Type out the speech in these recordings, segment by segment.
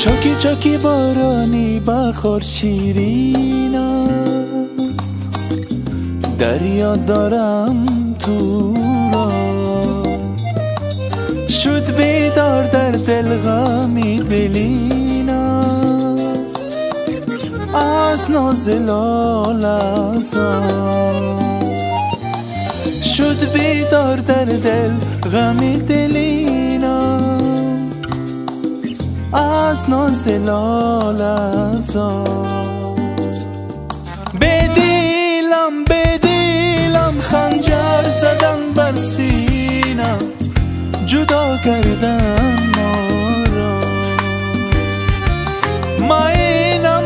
چاکی چاکی بارانی بخور شیرین است، دریا دارم تو را. شد بیدار در دل غمی دلین است، از ناز لاله‌زار. شد بیدار در دل غمی دلین است، از ناز لاله‌زار. به دیلم خنجر زدن بر سینم، جدا کردن ما را. مهینم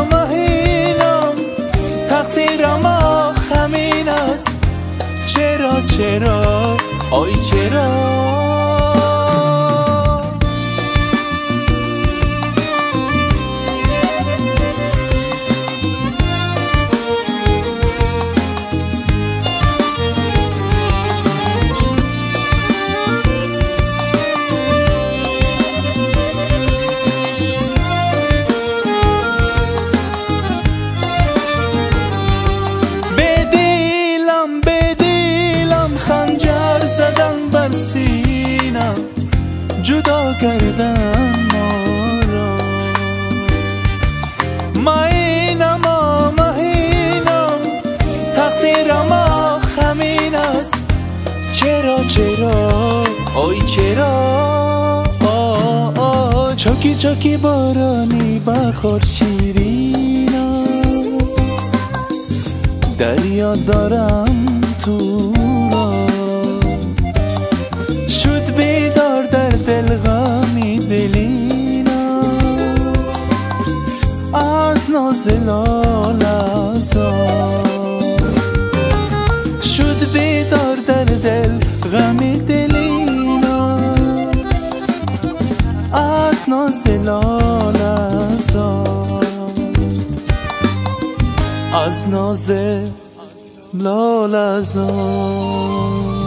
تقدیرم همین است. چرا آی چرا؟ جدا کردن ما را. مهینم تقدیرم همین است. چرا آی چرا؟ چاکی چاکی بارانی بخور شیرین است، دریا دارم تو را. شد بیدار در دل غمی دلین است، از ناز لاله‌زار. شد بیدار در دل غمی دلین است، از ناز لاله‌زار. از ناز لاله‌زار.